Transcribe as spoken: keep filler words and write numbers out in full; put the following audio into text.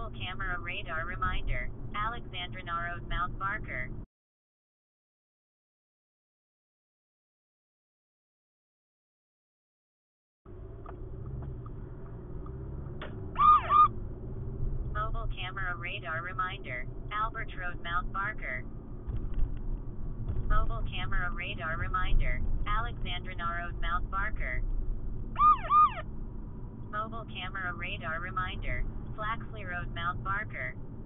Mobile camera radar reminder. Alexandrina Road, Mount Barker. Mobile camera radar reminder. Albert Road, Mount Barker. Mobile camera radar reminder. Alexandrina Road, Mount Barker. Mobile camera radar reminder. Flaxley Road, Mount Barker.